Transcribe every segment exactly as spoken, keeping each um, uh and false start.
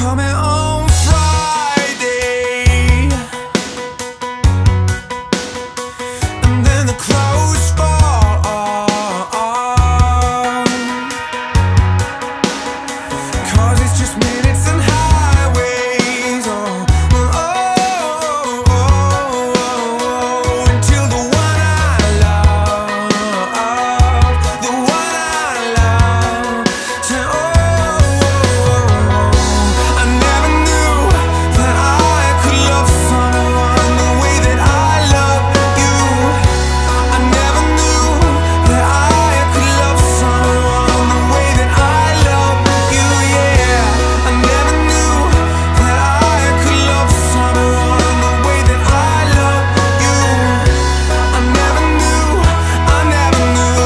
coming on Friday, and then the clothes fall off, 'cause it's just minutes and highways. Oh, oh, oh, oh, oh, until the one I love, the one I love, say, oh, I never knew that I could love someone the way that I love you. I never knew that I could love someone the way that I love you, yeah. I never knew that I could love someone the way that I love you. I never knew, I never knew.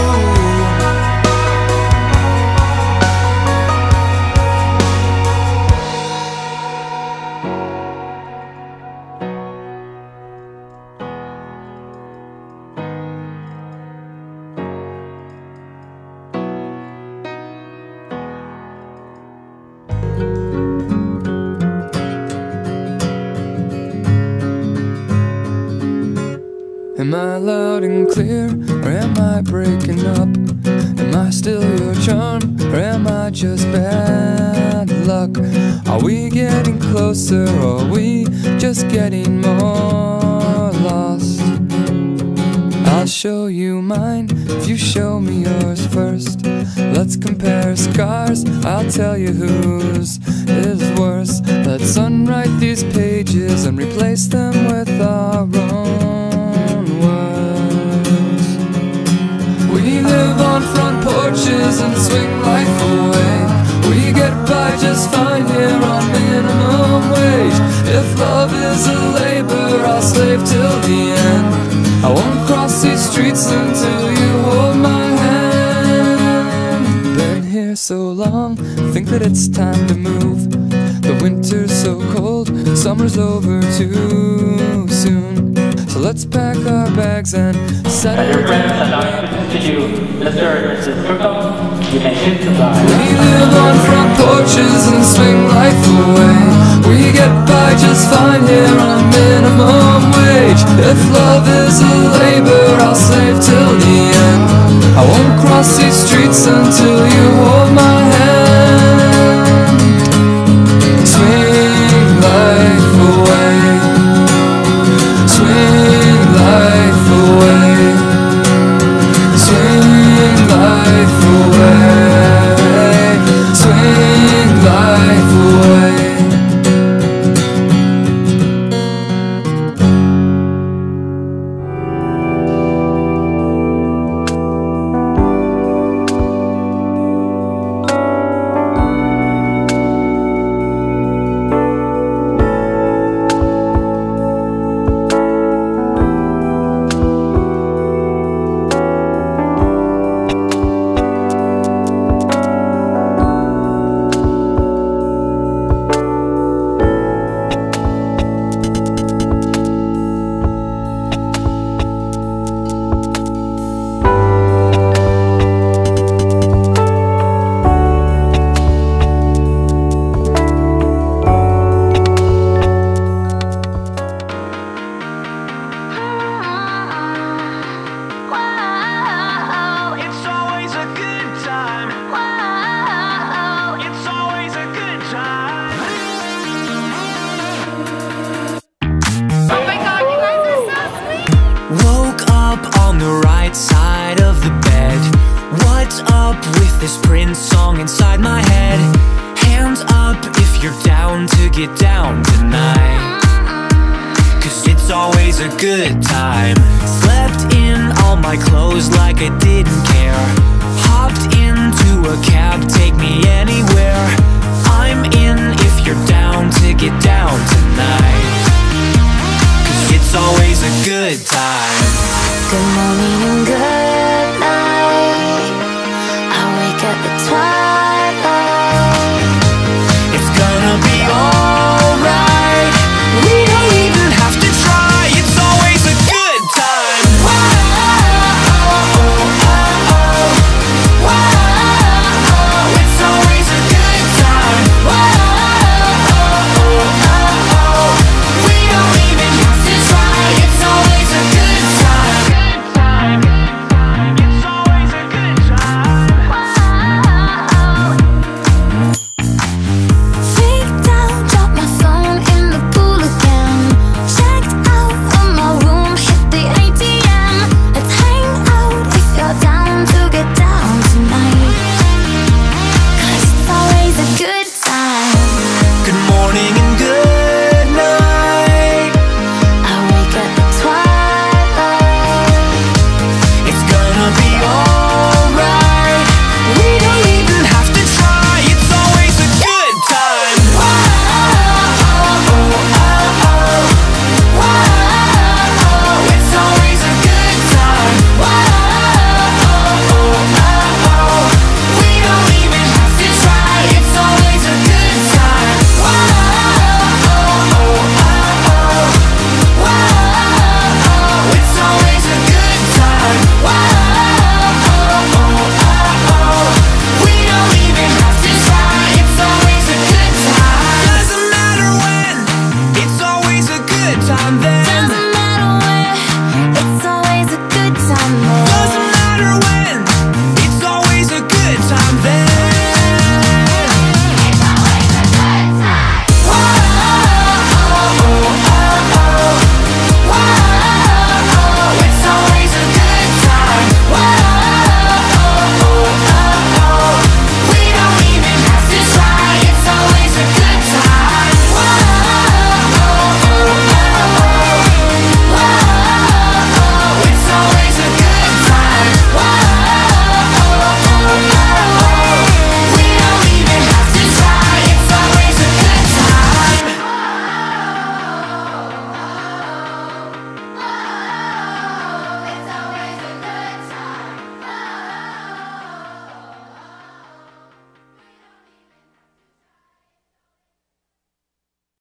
Am I loud and clear, or am I breaking up? Am I still your charm, or am I just bad luck? Are we getting closer, or are we just getting more lost? I'll show you mine if you show me yours first. Let's compare scars, I'll tell you whose is worse. Let's unwrite these pages and replace them with our own words. We live on front porches and swing life away. We get by just fine here on minimum wage. If love is a labor, I'll slave till the end. I won't cross these streets until you hold my hand. Been here so long, think that it's time to move. The winter's so cold, summer's over too soon. So let's pack our bags and settle As your friends and I to you, Mister and Missus Kirkham, you may hit the fly. We live on front porches and swing life away. We get by just fine here on minimum wage. If love is a labor, I'll slave till the end. I won't cross these streets until you hold my hand. Swing life away, swing life away, swing life away, swing life away. This Prince song inside my head. Hands up if you're down to get down tonight, 'cause it's always a good time. Slept in all my clothes like I didn't care. Hopped into a cab, take me anywhere. I'm in